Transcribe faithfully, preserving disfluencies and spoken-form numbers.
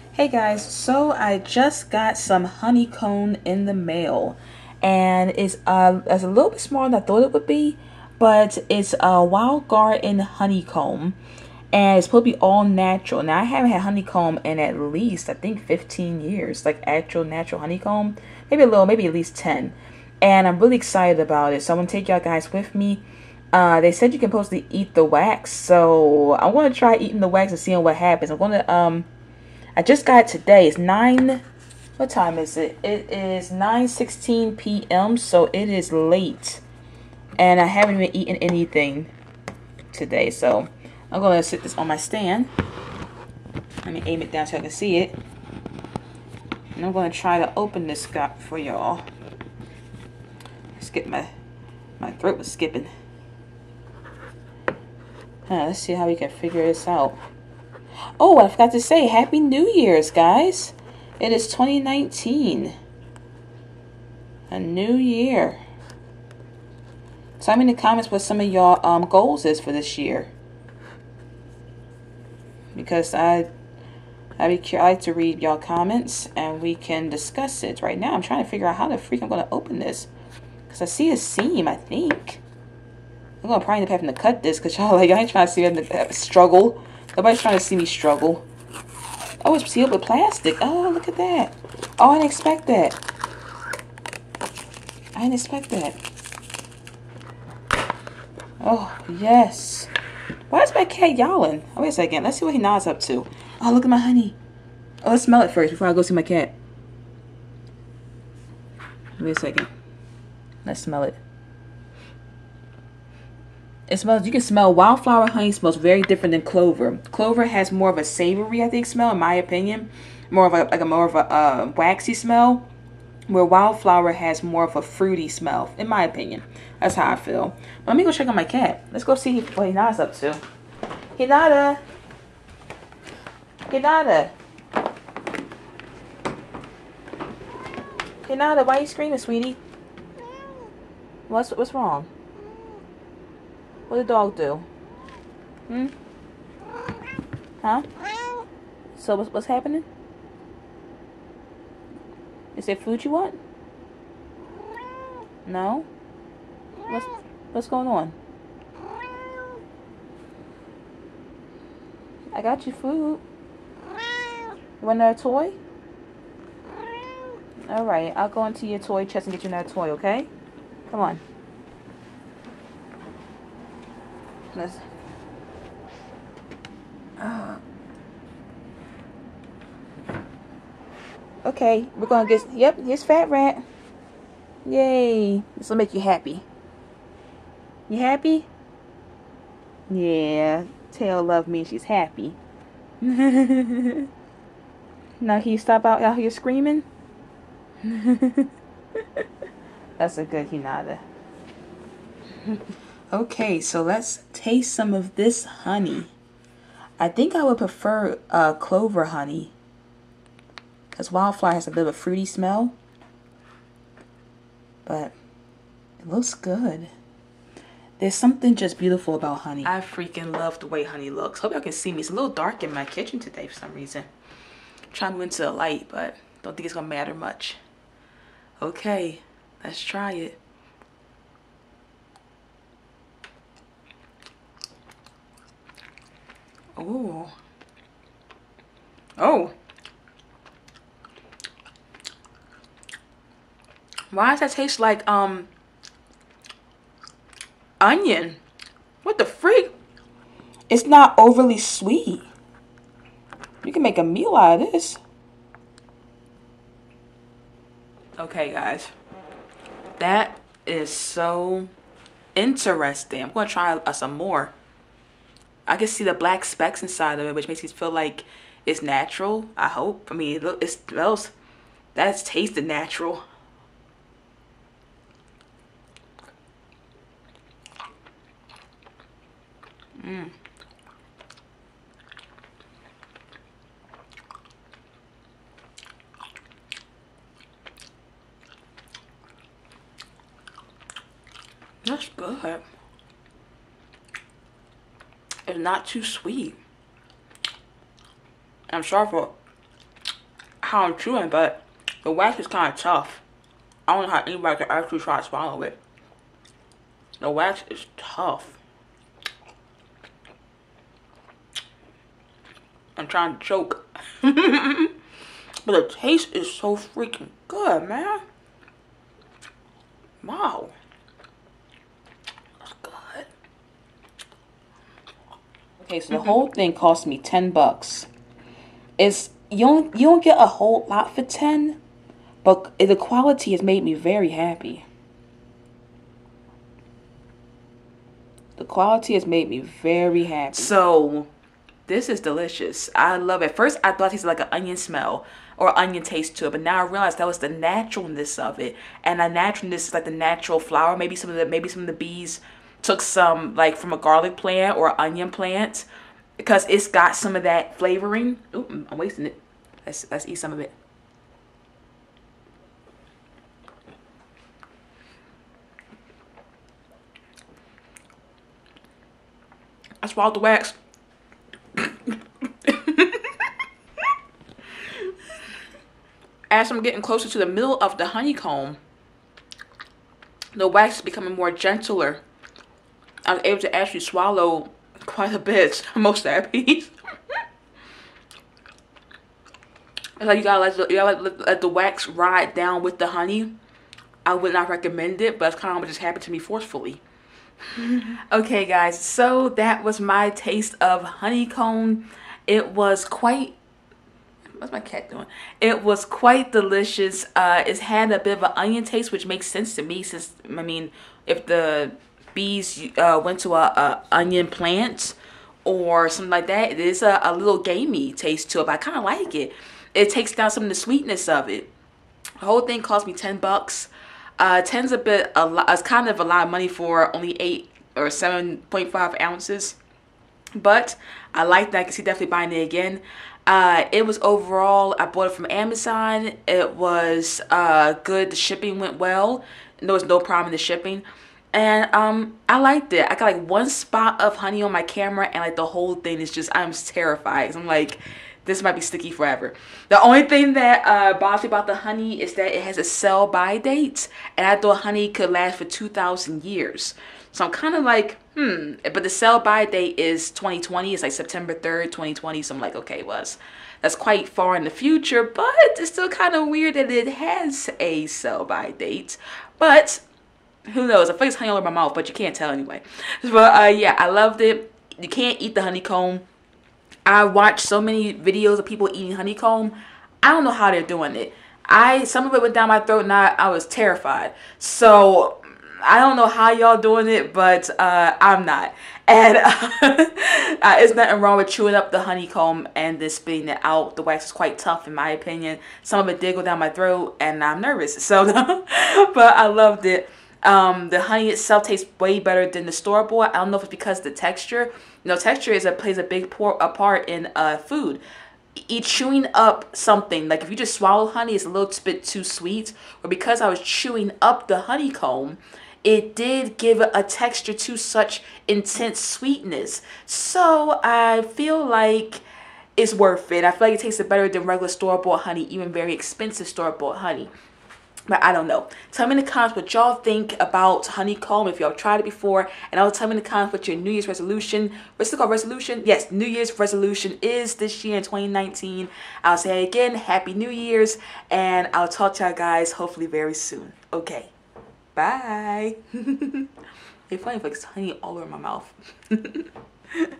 Hey guys, so I just got some honeycomb in the mail, and it's uh it's a little bit smaller than I thought it would be, but it's a wild garden honeycomb, and it's supposed to be all natural. Now I haven't had honeycomb in at least I think fifteen years, like actual natural honeycomb, maybe a little, maybe at least ten, and I'm really excited about it. So I'm gonna take y'all guys with me. Uh, they said you can supposed to eat the wax, so I want to try eating the wax and seeing what happens. I'm gonna um. I just got it today. It's nine. What time is it? It is nine sixteen p m So it is late, and I haven't even eaten anything today. So I'm gonna sit this on my stand. Let me aim it down so I can see it. And I'm gonna try to open this guy for y'all. Skip my my throat was skipping. Huh, let's see how we can figure this out. Oh, I forgot to say, Happy New Year's, guys. It is twenty nineteen. A new year. Tell me in the comments what some of y'all um, goals is for this year. Because I, I, be, I like to read y'all comments and we can discuss it. Right now, I'm trying to figure out how the freak I'm going to open this. Because I see a seam, I think. I'm going to probably end up having to cut this because y'all like, I ain't trying to see me struggle. Nobody's trying to see me struggle. Oh, it's sealed with plastic. Oh, look at that. Oh, I didn't expect that. I didn't expect that. Oh, yes. Why is my cat yowling? Oh, wait a second. Let's see what he nods up to. Oh, look at my honey. Oh, let's smell it first before I go see my cat. Wait a second. Let's smell it. It smells, you can smell wildflower honey smells very different than clover. Clover has more of a savory, I think, smell, in my opinion. More of a, like a more of a uh, waxy smell. Where wildflower has more of a fruity smell, in my opinion. That's how I feel. But let me go check on my cat. Let's go see what Hinata's up to. Hinata! Hinata! Hinata, why are you screaming, sweetie? What's, what's wrong? What did the dog do? Hmm? Huh? So what's, what's happening? Is there food you want? No? What's, what's going on? I got you food. You want another toy? Alright, I'll go into your toy chest and get you another toy, okay? Come on. Let's, uh, okay, we're gonna get. Yep, here's Fat Rat. Yay! This will make you happy. You happy? Yeah. Tail love me. She's happy. Now can you stop out out here screaming? That's a good Hinata. Okay, so let's taste some of this honey. I think I would prefer uh, clover honey. Because wildflower has a bit of a fruity smell. But it looks good. There's something just beautiful about honey. I freaking love the way honey looks. Hope y'all can see me. It's a little dark in my kitchen today for some reason. I'm trying to move into the light, but don't think it's going to matter much. Okay, let's try it. Ooh. Oh. Why does that taste like um onion? What the freak? It's not overly sweet. You can make a meal out of this. Okay, guys. That is so interesting. I'm going to try uh, some more. I can see the black specks inside of it, which makes it feel like it's natural. I hope. I mean, it, look, it smells. That's tasted natural. Mmm. That's good. It's not too sweet. I'm sorry for how I'm chewing, but the wax is kind of tough. I don't know how anybody can actually try to swallow it. The wax is tough. I'm trying to choke. But the taste is so freaking good, man. Wow. That's good. Okay, so the whole thing cost me ten bucks. It's you don't you don't get a whole lot for ten, but the quality has made me very happy. The quality has made me very happy. So this is delicious. I love it. First, I thought it tasted like an onion smell or onion taste to it, but now I realized that was the naturalness of it. And the naturalness is like the natural flower. Maybe some of the maybe some of the bees took some like from a garlic plant or onion plant because it's got some of that flavoring. Ooh, I'm wasting it. Let's let's eat some of it. I swallowed the wax. As I'm getting closer to the middle of the honeycomb, the wax is becoming more gentler. I was able to actually swallow quite a bit, most of that piece. It's like you gotta let the, you gotta let, let the wax ride down with the honey. I would not recommend it, but it's kind of what just happened to me forcefully. Okay, guys, so that was my taste of honeycomb. It was quite. What's my cat doing? It was quite delicious. Uh, it's had a bit of an onion taste, which makes sense to me since, I mean, if the bees uh, went to a, a onion plant or something like that, it is a, a little gamey taste to it, but I kind of like it. It takes down some of the sweetness of it. The whole thing cost me ten bucks. Uh, ten's a bit, a lot, it's kind of a lot of money for only eight or seven point five ounces. But I like that. I can see definitely buying it again. Uh, it was overall, I bought it from Amazon. It was uh, good. The shipping went well. There was no problem in the shipping. And um, I liked it. I got like one spot of honey on my camera and like the whole thing is just, I'm terrified. 'Cause I'm like, this might be sticky forever. The only thing that uh, bothers me about the honey is that it has a sell by date. And I thought honey could last for two thousand years. So I'm kind of like, hmm. But the sell by date is twenty twenty. It's like September third, twenty twenty. So I'm like, okay, well, that's quite far in the future. But it's still kind of weird that it has a sell by date. But who knows? I feel like it's honey all over my mouth, but you can't tell anyway. But uh, yeah, I loved it. You can't eat the honeycomb. I watched so many videos of people eating honeycomb. I don't know how they're doing it. I Some of it went down my throat and I, I was terrified. So I don't know how y'all doing it, but uh, I'm not. And uh, uh, there's nothing wrong with chewing up the honeycomb and then spitting it out. The wax is quite tough in my opinion. Some of it did go down my throat and I'm nervous. So, but I loved it. Um, the honey itself tastes way better than the store-bought. I don't know if it's because of the texture. You know, texture is a plays a big por a part in uh, food. Eat chewing up something, like if you just swallow honey, it's a little bit too sweet. Or because I was chewing up the honeycomb, it did give a texture to such intense sweetness. So I feel like it's worth it. I feel like it tasted better than regular store-bought honey, even very expensive store-bought honey. But I don't know. Tell me in the comments what y'all think about honeycomb, if y'all tried it before. And also tell me in the comments what your New Year's resolution, what's it called, resolution? Yes, New Year's resolution is this year in twenty nineteen. I'll say again, Happy New Year's. And I'll talk to y'all guys hopefully very soon. Okay. Bye. It's funny if it's honey all over my mouth.